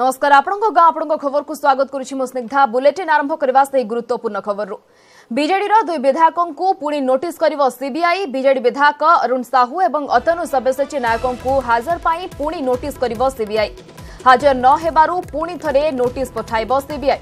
नमस्कार आपणको गाँ आपणको खबर को स्वागत करुछि मो स्निग्धा बुलेटिन आरंभ करबा से गुरुत्वपूर्ण खबर रु बीजेडी रो दुई विधायकों को पुणी नोटिस करिवो सीबीआई बीजेडी विधायक अरुण साहू एवं अतनु सब्यसाची नायकों को हाजर पाई पुणी नोटिस करिवो सीबीआई हाजर न हेबारु पुणी थरे नोटिस पठाइबो सीबीआई।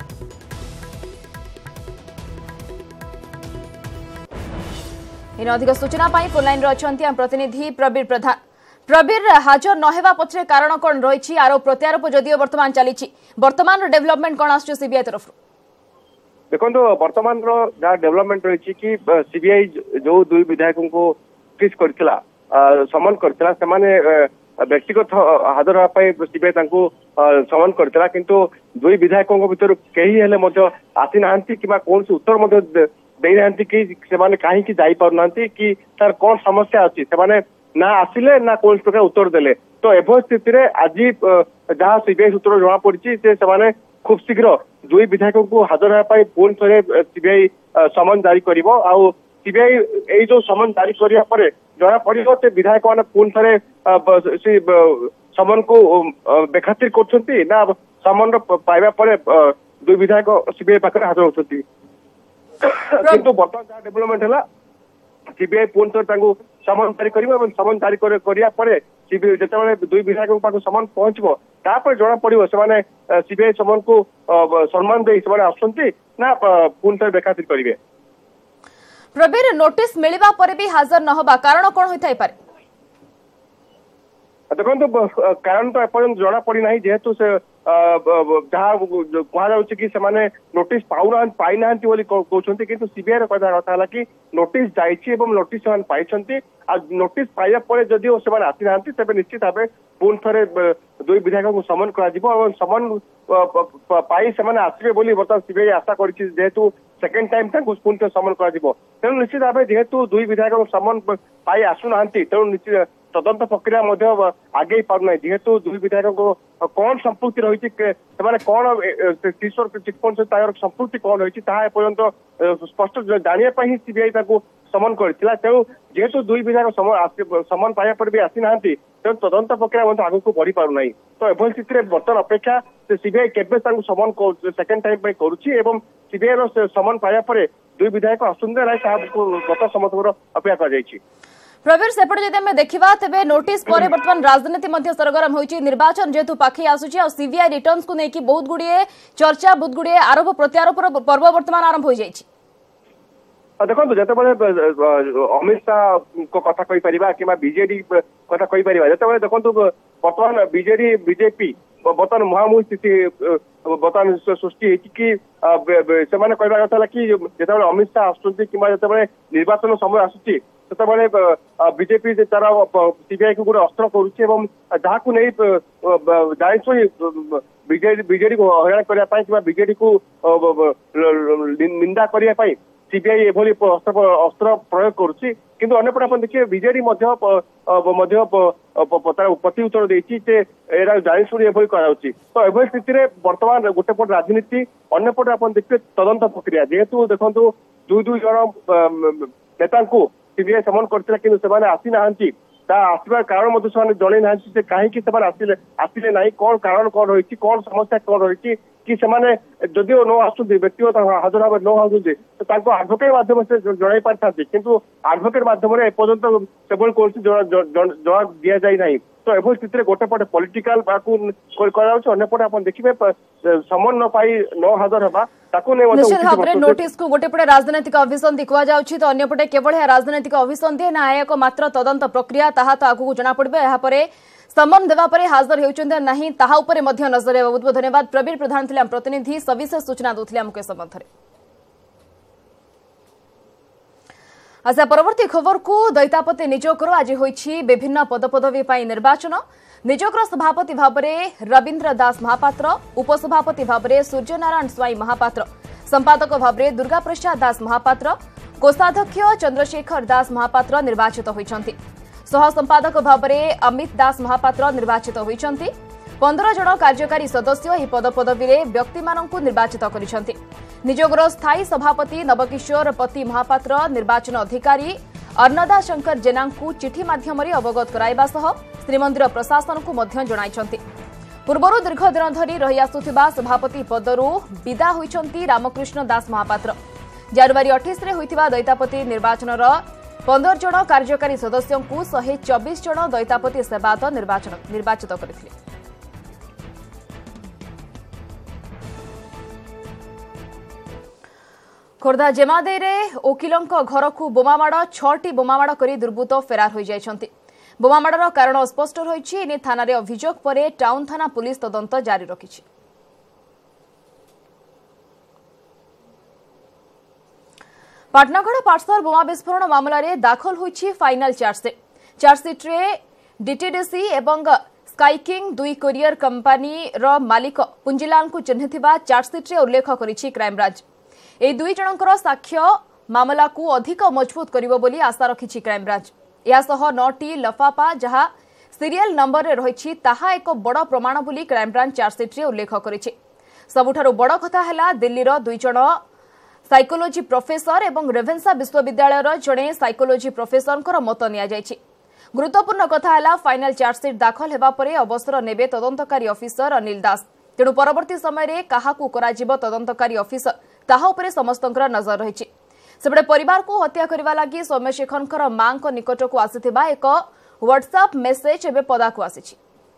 इन अधिक सूचना पाई फोन लाइन रो अछंती हम प्रतिनिधि प्रबीर प्रधान। प्रबीर हाजर नहेबा पछरे कारण कोन रहिछि आरोप प्रत्यारोप जदियो वर्तमान चलीछि वर्तमान डेवलपमेंट कोन आछो सीबीआई तरफ देखो वर्तमान जहाँ डेवलपमेंट रही कि सीबीआई जो दुई विधायकों को किस करथिला समन करथिला सेमाने व्यक्तिगत हाजर होगा सीबीआई समन करथिला किंतु दुई विधायकों भीतर कहीं हेले मध्य आसी नांती कि कौन से उत्तर मध्य देई नांती कि सेमाने काहे कि जाई पार नांती कि तार कौन समस्या अछि सेमाने ना आसिले ना कौन प्रकार उत्तर देले तो एभो स्थिति रे आज जहाँ सीबीआई सूत्र जना पड़ी से खूब शीघ्र दुई विधायकों को हाजर होगा पुणी थे सीबीआई समन जारी करिवो आउ सीबीआई ए जो समन जारी करिया परे जना पड़िबो से विधायक माने पुणी थे समन को बेखातिर करछंती ना समन पाइबा परे दुई विधायक सीबीआई पाखरे हाजर होछंती किंतु बर्तमान जहाँ डेवलपमेंट है सीबीआई पुणी थे समन जारी करिवो समन जारी करिया परे जिते दुई विधायकों पाक समन पहुंचबो तापर जना पड़िबो सेमाने सीबीआई समन को सम्मान दे सेमाने आसंती ना पुणी थे बेखातिर करिवे। प्रबीर नोटिस मिलिबा परे भी हाजर न होबा कारण कोन होइथाय पारे देखो कारण तो एपर्यंत जना पड़ी ना जेहेतु से जहाँ कहुच्छे कि सेमाने नोटिस पाई ना कहते किंतु सीबीआई कहता कथा कि नोटिस जाइए नोटिस से पाई नोटिस पाइबा पर जदिव से आसी ना तेज निश्चित भाव पुणी थे दुई विधायक को समन कर समन पाई से आसवे बर्तमान सीबीआई आशा करेतु सेकेंड टाइम पुणी थे समन कर तेणु निश्चित भाव जेहेतु दुई विधायक समन पाई आसुना तेणु निश्चित तदंत प्रक्रिया आगे पारना जेहेतु दुई विधायक कौन संपुक्ति रही कौन किशोर चिटफंड सहित संपुक्ति कौन रही एपर्यंत स्पष्ट जानापी सीबीआई समन करथिला तेणु जेहेतु दुई विधायक समन पाइबा पर भी आसी ना तेणु तदंत प्रक्रिया आगे को बढ़ी पारना तो एभली स्थिति में बर्तमान अपेक्षा से सीबीआई केबे समन सेकेंड टाइम करुच्ची एवं सीबीआई समन पाइबा पर दुई विधायक आसुंदे ना गत समर्थन अपेक्षा कर प्रबीर सेपटे जदि आम देखा तेज नोटिस पर बर्तमान राजनीति सरगरम होती निर्वाचन जेहेतु पाखे आसूची आ सीबीआई रिटर्न्स को लेकिन बहुत गुड़िए चर्चा बहुत गुड़िए आरोप प्रत्यारोप पर्व बर्तमान आरंभ हो जाइए। देखो जो अमित शाह को कथा कहीपर कि बीजेडी कथा कहीपर जो देखो बर्तमान बीजेडी बीजेपी बर्तमान मुहांमुही स्थिति बर्तमान सृष्टि कि कहवा कथा कि जो अमित शाह आसुच्च कि निर्वाचन समय आसूची सेतबले बीजेपी तार सीबीआई को गोटे अस्त्र करुच्ची जहाँ को नहीं जानी बीजेडी को हईराण करने बीजेडी को निंदा करने सीबीआई एभली अस्त्र प्रयोग करुच्ची किंतु अन्यपटे आप देखिए बीजेडी प्रति उत्तर देती जानी एभली कराऊँच तो एभली स्थिति में बर्तमान गोटे पट राजनीति अन्यपटे आप देखिए तदंत प्रक्रिया जेहेतु देखो दुई दुई जन नेता सीबीआई समन करथिला किंतु सेमाने आसी नाहंती आसबार कारण जन ना कहीं आसिले ना कौन कारण कौन रही कौन समस्या कौन रही कि सेमाने जदिव न आसुं व्यक्तिगत हाजर भाव न आसुचे तो आडभोकेट माध्यम से जन पारि था किंतु आडभोकेट माध्यम एपर्यंत सेभल कौन जवाब दि जाए ना तो एभली स्थिति में गोटे पटे पॉलिटिकल अन्यपटे आप देखिए समन न पाई न हाजर होगा निश्चित भाव में नोटिस को गोटे पटे राजनैतिक अभिसंधि कहुच्छी तो अन्यपटे केवल राजनैतिक अभिसंधि ना एक मात्र तदंत प्रक्रिया ताहा तो आगू जना पड़े यापर समन देवा पर हाजर होती ना ताहा उपरे मध्य नजर है। बहुत बहुत धन्यवाद प्रबीर प्रधान थे प्रतिनिधि सविशेष सूचना दूसरे संबंध में। आशा परवर्ती खबर को दैतापति निजोगर आज होईछि विभिन्न पदपदवी निर्वाचन निजोगर सभापति भाव में रवींद्र दास महापात्र उपसभापति भाव में सूर्यनारायण स्वाई महापात्र संपादक भाव में दुर्गा प्रसाद दास महापात्र कोषाध्यक्ष चंद्रशेखर दास महापात्र निर्वाचित होइछन्ति सह संपादक भाव में अमित दास महापात्र निर्वाचित होइछन्ति 15 जन कार्यकारी सदस्य ଏହି पदपदवी व्यक्ति निर्वाचित करिसेंति निजोगर स्थायी सभापति नवकिशोर पति महापात्र निर्वाचन अधिकारी अर्णदा शंकर जेना चिठी माध्यम अवगत कराइबा सह श्रीमंदिर प्रशासन को जणाइछन्ति पूर्वर दीर्घ दिन धरी रही आसुथिबा सभापति पदरू विदा होइछंती रामकृष्ण दास महापात्र। जनवरी 28 रे होइथिबा दैतापति निर्वाचनर 15 जन कार्यकारी सदस्यों को 124 जन दैतापति सेवायत निर्वाचित करथिले। खोर्धा जेमादेरे ओकिलंक घर को बोमामाड़ 6टी बोमामाड़ करी दुर्बृत्त फेरार हो जाइछंती। बोमामाड़र कारण अस्पष्ट रहिछि। एने थाना अभियोग पर टाउन थाना पुलिस तदंत जारी रखिछि। पाटनागढ़ पार्सर बोमा विस्फोरण मामलें दाखल होइछि फाइनाल चार्जसीट। चार्जसीट्रे डीटीडीसी एवं स्काईकिंग दुई कोरियर कंपानी रो मालिक पुंजिलाल को चिन्हिथिबा चार्जसीट्रे उल्लेख करिछि क्राइमब्रांच। ए दुई जनकर साक्ष्य मामला को अधिक मजबूत करिवो बोली आशा रखिछि क्राइमब्रांच। यासह 9टी लफाफा जहां सीरियल नंबर रे रहिछि ताहा एक बड़ प्रमाण बोली क्राइमब्रांच चार्जसीट्रे उल्लेख करिछि। सबुठारु बड़ कथा हैला दिल्ली रो दुई जण साइकोलॉजी प्रोफेसर एवं रेभेन्सा विश्वविद्यालय जड़े साइकोलॉजी प्रोफेसर मत नि गुरुत्वपूर्ण कथा है फाइनाल चार्जसीट दाखल होगा पर अवसर नेबे तदंतकारी ऑफिसर अनिल दास। तेणु परवर्ती समय रे काहाकू कराजिबो तदंतकारी ऑफिसर ताहा उपरे समस्तंकर नजर रही। सेपटे परिवार को हत्या करने लगी सौम्यशेखर मां निकट को आसीथिबा एक व्हाट्सएप मेसेज एबे पदा को आसीछि।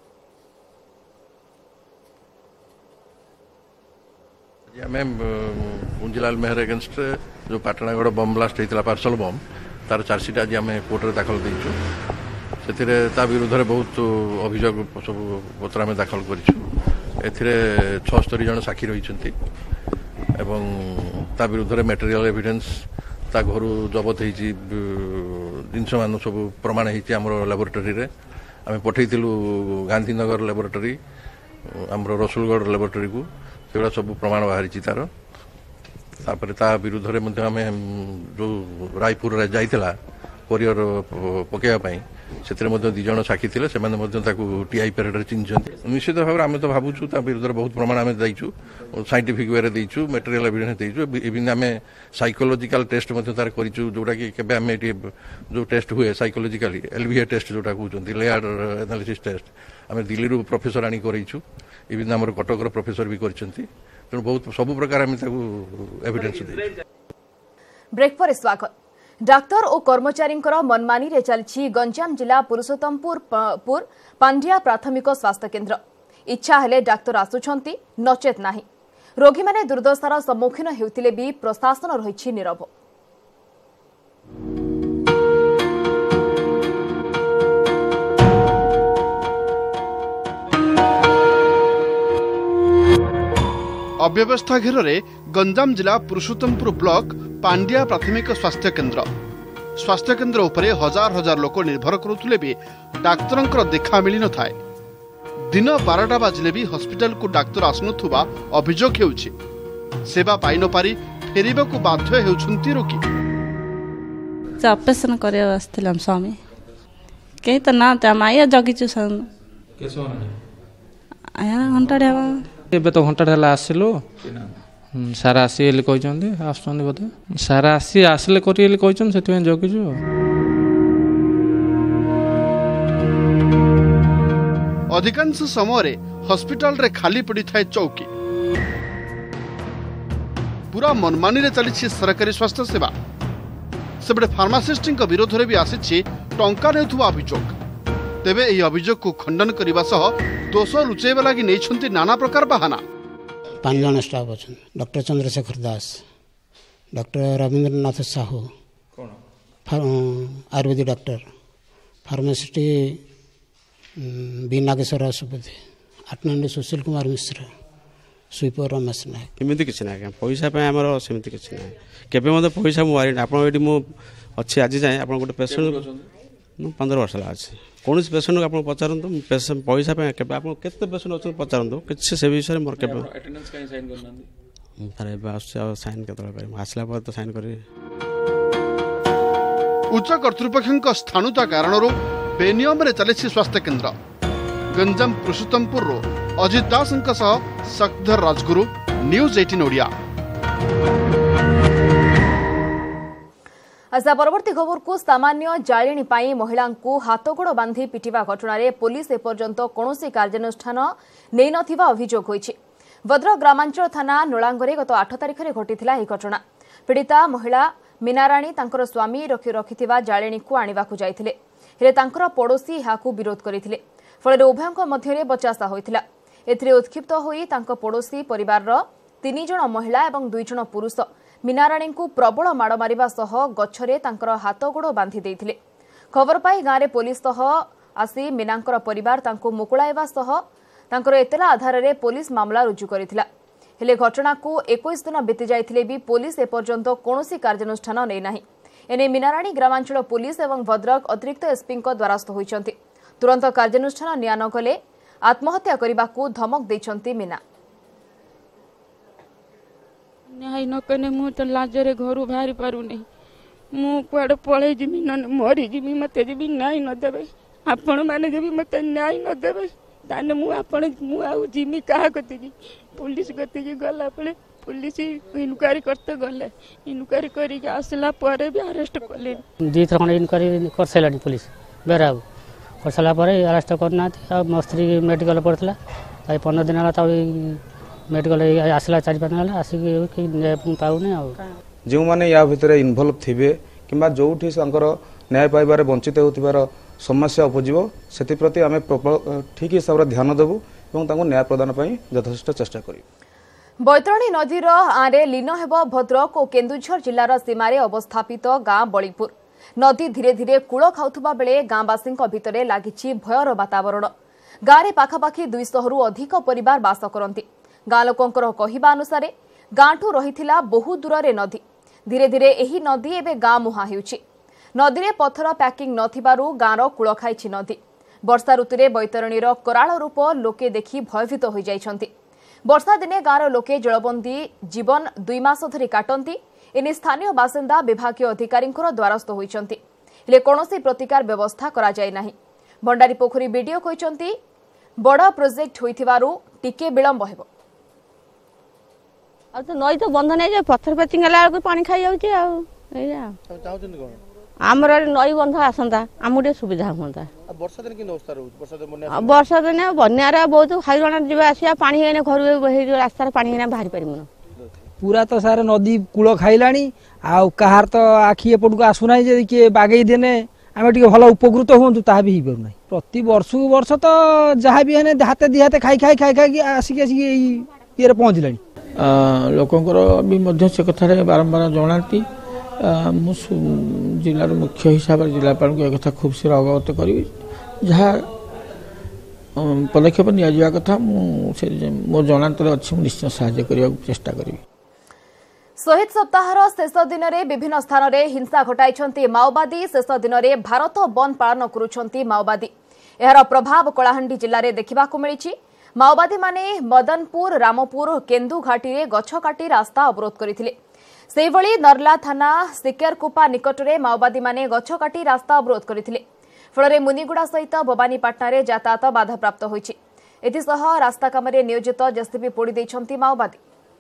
पुंजिलाल मेहर एगेन्स्ट जो पाटनागढ़ बम ब्लास्ट होता पार्सल बम तार चार्जसीट आज आम कोर्ट में दाखल देचु। से विरुद्ध में बहुत अभियोग सब पत्र आम दाखल कर 76 जन साक्षी रही विरुद्ध में मटेरियल एविडेंस ता घर जबत हो जिनस मान सब प्रमाण होमर लैबोरेटरी आम पठेलु गांधीनगर लैबोरेटरी आम रसुलगढ़ लैबोरेटरी को सेगुड़ा सब प्रमाण बाहरी तार विरुद्ध में आम जो रायपुर जाइला कोरियर पकड़ापी से दिजन साक्षी थे टीआई पेरेड चिन्हते निश्चित भाव आम तो भावुँ विरुद्ध बहुत प्रमाण आम देचु साइंटिफिक वे देचु मटेरियल एविडेंस देचु इवन आम साइकोलॉजिकल टेस्ट तार करूँ जोटा कि आम जो टेस्ट हुए साइकोलॉजिकली एलवीए टेस्ट जोटा कहते लेयर एनालिसिस टेस्ट आम दिल्ली प्रोफेसर आनी करूँ इवन आम कटक प्रोफेसर भी करछंती। तेणु बहुत सब प्रकार आम एविडेंस दे। ब्रेक पर स्वागत। डाक्तर और कर्मचारी मनमानी रे चलछि गंजाम जिला पुरुषोत्तमपुर पांड्या प्राथमिक स्वास्थ्य केन्द्र। इच्छा हेले डाक्तर आसुछंती नचेत नाही। रोगी माने दुर्दशार सम्मुखीन हेउतिले भी प्रशासन रहिछि नीरव। अव्यवस्था घेर गंजाम जिला पुरुषोत्तमपुर ब्लॉक पांड्या प्राथमिक स्वास्थ्य केन्द्र उपरे हजार हजार लोक निर्भर करुले भी डाक्तर देखा मिल न थाए। दिन 12टा बाजिले भी हॉस्पिटल को डाक्तर आसनुवा अभियोग हेउछि। सेवा पाई न पारी फेरिबा को बाध्य हेउछंती रोगी। ऑपरेशन करे आस्थिलाम स्वामी केही त ना त माया जगिछु सन केसो आया घंटा देवा एबे तो घंटा ढला आसिलु सारा आसी कहते आसुँच बोधे सारा आसी आसिले करी कहते से जगिଛୁ। अधिकांश समय हॉस्पिटल रे खाली पड़ी थाए चौकी। पूरा मनमानी रे चली सरकारी स्वास्थ्य सेवा। सेबडे फार्मासिस्ट विरोध में भी आसी टंका नेउथुवा अभियोग। तेबे यह अभियोग को खंडन करने सह दोष लुचेबा लगी नहीं नाना प्रकार बहाना। 5 जन स्टाफ अच्छा doctor Chandrashekhar Das, doctor Rabindranath Sahu ayurvedic doctor, pharmacist B Nageswar Supati, attendant Sushil Kumar Mishra, sweeper Ramesh Nayak. एमती किसी ना पैसा आमर सेमती किसी ना केवे पैसा मुझे आप अच्छी आज जाए आप गोटे पेसेंट 15 वर्ष अच्छे कौन पेसेंट को आप पचारतु पैसा केते पेसेंट अच्छे पचारतु कि से विषय मोर के साइन के आसला तो साइन कर। उच्च कर्तृपक्ष स्थानुता कारण बेनियम चली स्वास्थ्य केन्द्र। गंजाम पुरुषोत्तमपुर अजित दास शक्तिधर राजगुरु, न्यूज 18 ओडिया। आशा परवर्ती खबर को सामान्य जाळेणी पाई महिला को हाथगोड़ बांधी पिटिवा घटना रे पुलिस एपर्यंत कौनसी कार्यानुष्ठान नै नथिबा अभियोग होईछि। भद्रक ग्रामांचल थाना नोलांगरे गत 8 तारिख रे घटिथिला एही घटना। पीड़िता महिला मीनाराणी तांकर स्वामी रखिथिबा जाळेणी को आनिबाकू जायथिले, हेले तांकर पड़ोसी हाकू विरोध करिथिले। फल उभयंक मध्य बचासा होइथिला। एथिरे उत्क्षिप्त होई तांक पड़ोसी परिवार 3 जण महिला और 2 जण पुरुष मीनाराणी को प्रबल माड़ मारिबा सह गछरे तांकर हाथ गोड़ बांधि देइथिले। खबर पाई गाँव पुलिस सह आसी मीनांकर परिवार तांको मुकुळाइबा सह तांकर एतला आधार रे पुलिस मामला रुजु करिथिला। हेले घटना को 21 दिन बीती जाइथिले भी पुलिस एपर्यंत कौनसी कार्यानुष्ठान नै नाही। एने मीनाराणी ग्रामांचल पुलिस और भद्रक अतिरिक्त एसपी द्वारस्थ होइछन्ति। तुरंत कार्यानुष्ठान निया न गले आत्महत्या करने धमक देइछन्ति मीना। न्याय नकने मु तो लाजरे घर बाहरी पारुनी, मु कुआडे पळै जिमी न मरी जिमी, मते जिमी न्याय न देबे, आपण माने जिमी मते न्याय न देबे ताने मु आपण मु आउ जिमी काहा कति की पुलिस कति की गला पळे पुलिस इनक्वारी करते गले, इनक्वारी करी के आसला परे भी अरेस्ट करले। दी थर इनक्वारी कर सलानी पुलिस बेराउ कर सला परे अरेस्ट करना आ मस्त्री मेडिकल पड़तला ताई 15 दिन ता मेडिकल आसला 4-5 दिन आसिक पाउने आ जो माने या भितर इन्वॉल्व थिबे किबा जोठी संकर न्याय पाइबारे वंचित होतिबार समस्या उपजिवो सेति प्रति आमे ठीक हिसाब रे ध्यान देबु एवं तांको न्याय प्रदान पई यथेष्ट चेष्टा करिबु। बैतरणी नदीर आरे लीन हेब भद्रक और केन्दुझर जिलार सीमारे अवस्थापित गाँ बलिपुर। नदी धीरे धीरे कूल खाउथुबा बेले गाँवासी भितर लागिछि भयर वातावरण। गाँव पाखापाखि 200 रु अधिक परिवार बास करती। गाँ लोकंकर कहिबा अनुसार गाँठू रहिथिला बहु दूर नदी, धीरे धीरे एही नदी एबे गाँ मुहां हेउछि। नदी रे पत्थर पैकिंग नथिबारु गाँर कूल खाइछि नदी। वर्षा ऋतुरे बैतरणीर कराळ रूप लोके देखि भयभीत होई जाइछन्ति। वर्षा दिने गाँर लोके जलबंदी जीवन 2 मास धरी काटंती। एने स्थानीय बासिंदा विभागीय अधिकारी द्वारस्थ होइछन्ति, हेले कोनोसी प्रतिकार व्यवस्था करा जाय नाही। भंडारी पोखरी वीडियो कहिछन्ति बड़ प्रोजेक्ट होइथिबारु टिके विलंब हेबो। अब तो नई तो बंद नहीं जे पत्थर पे चिंगला को पानी खाई जाउची आ एया चाहउछन कोन हमर नई बंध आसंता आमुडे सुविधा होंता। वर्षा दिन की अवस्था रहउ वर्षा दिन बन्या रे बहुत हाइराण जीवा आसिया पानी एने घर हे जो रास्ता रे पानी एने बाहरी परिमुन पूरा तो सारे नदी कूल खाइलानी आ कहार तो आखि एपट को आसुना जे कि बागेई देने आमे टिके भलो उपकृत होंतु ता भी हिबर नै। प्रति वर्ष तो जहा भी हेने हाते दी हाते खाई खाई खाई खाई आसी ये रे पहुंचलानी। लोकंकर भी मध्य से कथा बारंबार जनाती मु जिलार मुख्य हिसाब से जिलापाल को कथा खूब शीघ्र अवगत करी जहाँ पदक्षेप निया कथा मो जनातर अच्छी निश्चय साहाय्य करने चेष्टा करी। शहीद सप्ताहर शेष दिन में विभिन्न स्थान में हिंसा घटाई माओवादी। शेष दिन में भारत बंद पालन करुछंती माओवादी। यार प्रभाव कलाहांडी जिले में देखा मिली। माओवादी माने मदनपुर रामपुर केन्दु घाटी में गछ काटी रास्ता अवरोध करथिले। सेहिभଳି नर्ला थाना सिकेरकुपा निकट में माओवादी माने गछ काटी रास्ता अवरोध करथिले। फल मुनिगुड़ा सहित भवानीपाटना रे यातायात बाधाप्राप्त होइछि। एथिसह रास्ता काम में नियोजित जेसीबी पोड़ी दैछंती माओवादी।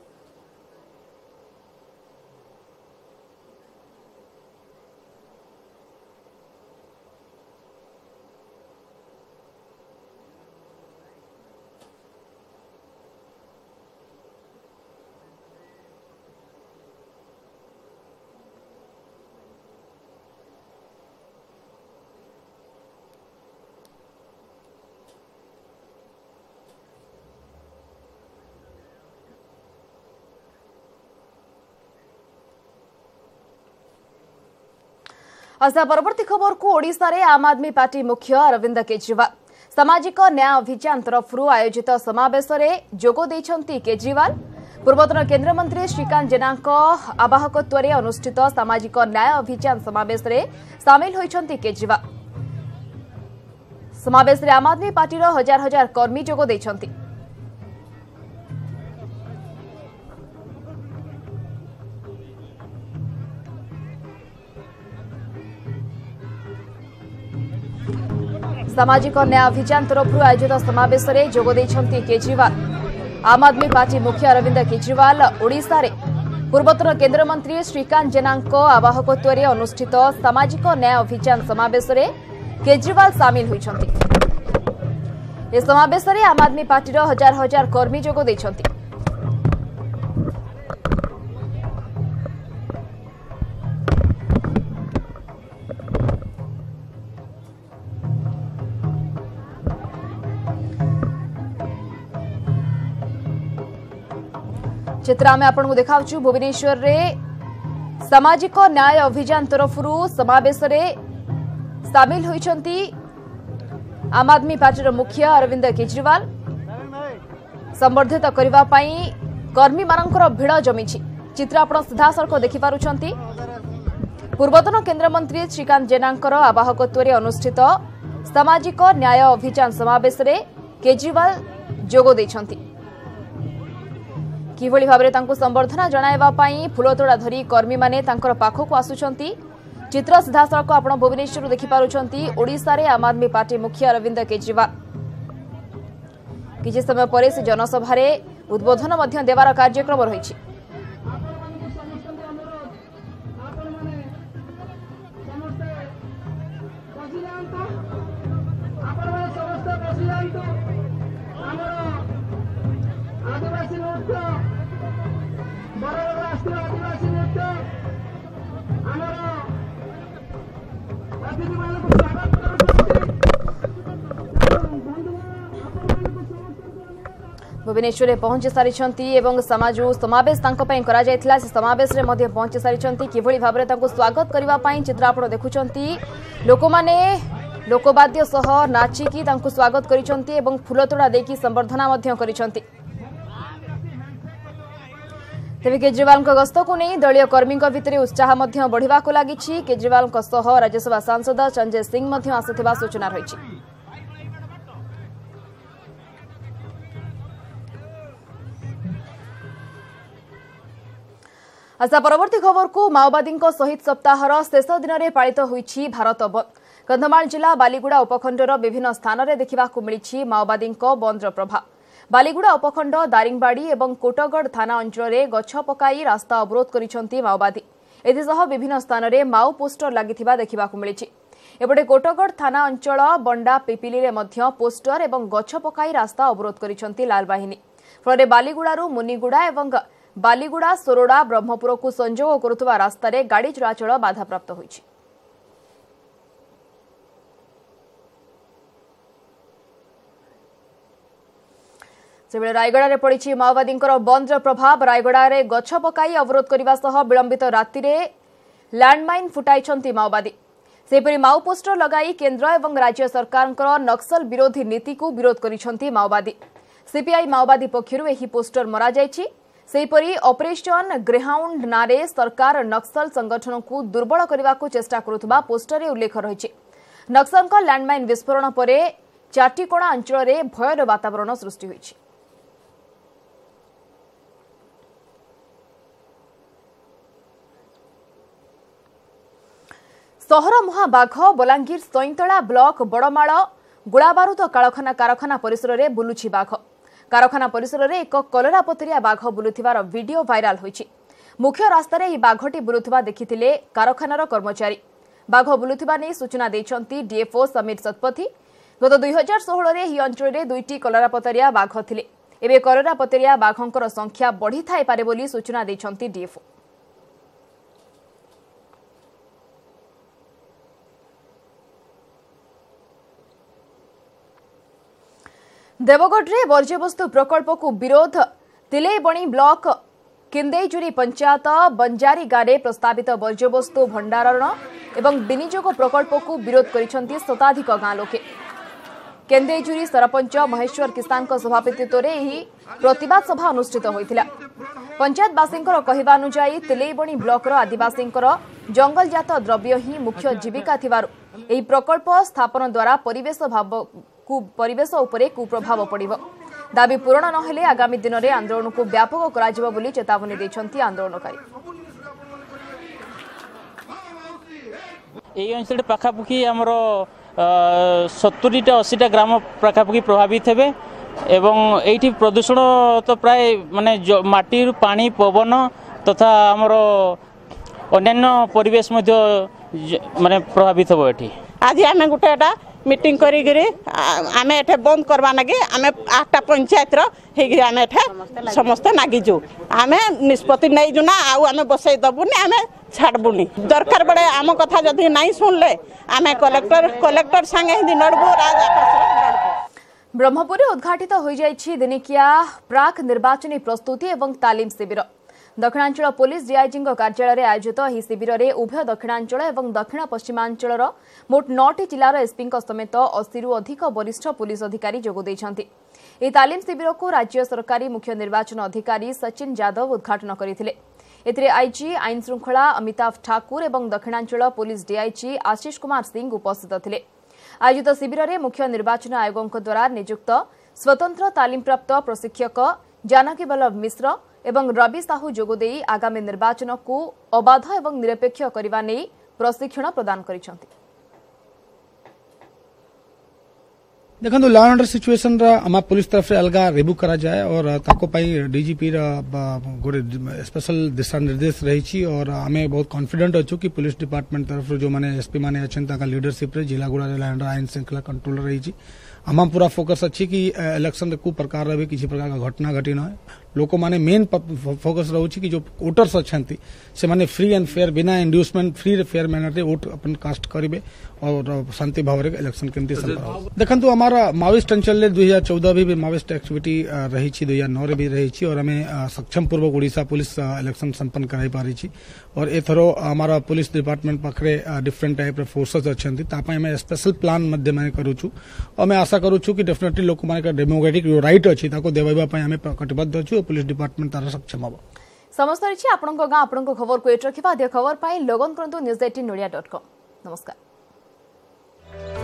आशा परवर्ती खबर को ओडिशा रे आम आदमी पार्टी मुख्य अरविंद केजरीवाल सामाजिक न्याय अभियान तरफ आयोजित समावेश में जोग देइछंती केजरीवाल। पूर्वतन केंद्र मंत्री श्रीकांत जेनाଙ୍କ आवाहकत्व अनुष्ठित सामाजिक न्याय अभियान समावेश में सामिल होइछंती केजरीवाल। समावेश में आम आदमी पार्टी हजार हजार कर्मी जोग देइछंती। सामाजिक न्याय अभियान तरफ आयोजित समावेश में जोग देइछंती केजरीवाल। आम आदमी पार्टी मुख्य अरविंद केजरीवाल ओडिशा रे पूर्वतन केन्द्रमंत्री श्रीकांत जेनाଙ୍କ आवाहकत्व में अनुष्ठित सामाजिक न्याय अभियान समावेश में केजरीवाल सामिल होइछन्ति। ए समावेश में आम आदमी पार्टी हजार हजार कर्मी जोग दैछन्ति। चित्र आम आपको देखा भुवनेश्वर रे सामाजिक न्याय अभियान तरफ समावेश सामिल होइछन्ति आम आदमी पार्टी मुख्य अरविंद केजरीवाल। संबर्धित करबा पई कर्मी मानकर भिड़ जमी चित्र आप सीधासख देखिपारुछन्ति। पूर्वतन केन्द्रमंत्री श्रीकांत जेनाଙ୍କର आवाहकत्व में अनुष्ठित सामाजिक न्याय अभियान समावेश में केजरीवाल जोग दैछन्ति। किभଳି भाबरे तांको संबर्धना जणाइबा पई फुलतोड़ा धरी कर्मी माने तांकर पाखकु आसुछन्ति। चित्र सीधासख आपण भुवनेश्वर देखि पारुछन्ति। ओडिसा रे आम आदमी पार्टी मुख्य अरविंद केजरीवाल किछि समय परे से जनसभा रे उद्बोधन मध्य देवार कार्यक्रम रहिछि। भुवनेश्वर में पहुंची सारी एवं समावेश समावेश में मध्य पहुंची सारी किभଳି भाबरे तांको स्वागत करबा पई चित्र आपण देखुचंती। लोक माने लोकवाद्य सह नाचिकी तांको स्वागत करिसंती एवं फुलतोड़ा देकी संबर्धना मध्य करिसंती। तेबे केजरीवाल गस्त को नहीं दलीय कर्मी भितर उत्साह मध्य बढ़िबा को लागिछि। केजरीवाल सह राज्यसभा सांसद संजय सिंह मध्य आसिथिबा सूचना रहिछि। आशा परवर्ती खबर को माओवादी शहीद सप्ताहर शेष दिन में पालित होइछि भारत बंद। कंधमाल जिला बालीगुड़ा उपखंडर विभिन्न स्थान में देखा मिली माओवादी बंदर प्रभाव। बालीगुड़ा उपखंड दारिंगबाड़ी और कोटगढ़ थाना अंचल में गछ पकाई रास्ता अवरोध करिसेंति माओवादी। एथिसह विभिन्न स्थान में माओ पोस्टर लागिथिबा देखा मिली। एपटे कोटगढ़ थाना अंचल बंडा पिपिली में मध्य पोस्टर और गछ पकाई रास्ता अवरोध करिसेंति लाल बाहिनी। फल बालीगुड़ारू मुनिगुड़ा और बालीगुड़ा सोरोड़ा ब्रह्मपुर को संजोग करुवा रास्त गाड़ी चलाचल बाधाप्राप्त होइछि। सेबळे रायगड़ा रे पड़ी माओवादी बंदर प्रभाव। रायगड़ा रे गछ पकाई अवरोध करने सह विलंबित राति लैंडमाइन फुटाई माओवादी। सेपरी माओ पोस्टर लगाई केंद्र और राज्य सरकार नक्सल विरोधी नीति को विरोध करिसेंति माओवादी। सीपीआई माओवादी पक्षरु एही पोस्टर मरा जायछि। सेपरी ऑपरेशन ग्रेहाउंड नारे सरकार नक्सल संगठन को दुर्बल करने को चेष्टा करुवा पोस्टर रे उल्लेख रही। नक्सल लैंडमाइन विस्फोरण पर चाटीकोणा अंचल में भयर वातावरण सृष्टि होइछि। सहर मुहा बाघ बलांगीर सईतला ब्लॉक बड़माल गुड़ाबारूद कारखाना परिसर में बुलुछि बाघ। कारखाना परिसर में एक कलरापतरिया बाघ बुलुथिबार वीडियो वायरल होइछि। मुख्य रास्तार यह बाघटी बुलुथिबा देखिथिले कारखानार कर्मचारी। बाघ बुलुथिबा नै सूचना दैछन्ति डीएफओ समीर शतपथी। गत 2016 रे ही अंचल में 2टी कलरापतरिया बाघ थिले। एबे कलरापतरिया बाघंकर संख्या बढ़ी थाई पारे बोली सूचना दैछन्ति डीएफओ। देवगढ़ वर्ज्यवस्तु प्रकल्प को विरोध। तिलेबणी ब्लॉक किंदेजुरी पंचायत बंजारी गाँव में प्रस्तावित वर्ज्यवस्तु भंडारण एवं विनियोग प्रकल्प को विरोध करिसेंति शताधिक गाँ लोके। केंदेजुरी सरपंच महेश्वर किसान सभापतित्व में प्रतिवाद सभा अनुष्ठित होइथिला। पंचायतवासी कहवा अनुसार तिलेबणी ब्लॉक आदिवासी जंगलजात द्रव्य ही मुख्य जीविका थिबारु एही प्रकल्प स्थापन द्वारा परिवेश उपरे कुप्रभाव पड़िबो। दाबी पूरण नहेले आगामी दिन में आंदोलन को व्यापक कराजिबो बोली चेतावनी दैछन्ति आंदोलनकारी। এই অঞ্চলে পাখাপাখি আমার 70টা 80টা গ্রাম পাখাপাখি প্রভাবিত হবে এবং এইটি প্রদূষণ তো প্রায় মানে মাটির পানি পবন तथा आमर अन्यान्य परिवेश माने प्रभावित हो। आज आम गोटे मीटिंग आम एठे बंद करवा लगे आम 8टा पंचायत आम एठे समस्ते नागिजु आम निष्पत्ति नहीं ना आम बसई दबुनी आम छाड़बुनी दरकार बड़े आम कथा जदि नहीं सुनले आम कलेक्टर संगे हिंदी नड़बू ब्रह्मपुर उद्घाटित हो जाइछि दिनिकिया प्राक निर्वाचनी प्रस्तुति एवं तालीम शिविर। दक्षिणांचल पुलिस डीआईजी कार्यालय आयोजित ଏହି शिविर उभय दक्षिणांचल एवं दक्षिण पश्चिमांचल मोट 9टी जिलार एसपी समेत 80 रु अधिक वरिष्ठ पुलिस अधिकारी जोग दैछन्ति। ଏହି तालीम शिविर को राज्य सरकारी मुख्य निर्वाचन अधिकारी सचिन यादव उद्घाटन करथिले। एथिरे आईजी आईन श्रृंखला अमिताभ ठाकुर एवं दक्षिणांचल पुलिस डीआईजी आशीष कुमार सिंह उपस्थित थिले। आयोजित शिविर में मुख्य निर्वाचन आयोग द्वारा नियुक्त स्वतंत्र तालीम प्राप्त प्रशिक्षक जानकी बल्लभ मिश्र एवं रवि साहू जोगदे आगामी निर्वाचन को अबाध एवं निरपेक्ष करने नहीं प्रशिक्षण प्रदान करिसेंति। देखो लॉ एंड ऑर्डर सिचुएशन आम पुलिस तरफ से अलग रिव्यू करा जाए और ताको पाई डीजीपी गोटे स्पेशल दिशा निर्देश रही और आम बहुत कॉन्फिडेंट अच्छु कि पुलिस डिपार्टमेंट तरफ जो माने एसपी माने अच्छा लीडरशिप रे जिला गुड़ा लॉ एंड ऑर्डर आईन श्रृंखला कंट्रोल रही आम पूरा फोकस अच्छी कि इलेक्शन को प्रकार भी किसी प्रकार का घटना घटी न लोक माने मेन फोकस रोचे कि जो वोटर्स अच्छा से माने फ्री एंड फेयर बिना inducement free fair manner vote अपन कास्ट करेंगे और शांति भाव में इलेक्शन केमती देखो आमार माओइस्ट अंचल 2014 भी माओइस्ट एक्टिविटी रही 2009 भी रही और आम सक्षम पूर्वक ओडिशा पुलिस इलेक्शन संपन्न कराई पारी और एथरो आमार पुलिस डिपार्टमेंट पाखे डिफरेंट टाइप फोर्सेस अच्छा आम स्पेशल प्लान मध्य करूँ और मैं आशा करूँ कि डेफिनेटली लोक डेमोक्रेटिक जो राइट अच्छी देवाई आम कटिबद्ध अच्छु पुलिस डिपार्टमेंट तार सक्षम हम समस्त रही आपण गाँ आपण खबर को एट रखा खबर पाई लगन करंतु news18odia.com। नमस्कार।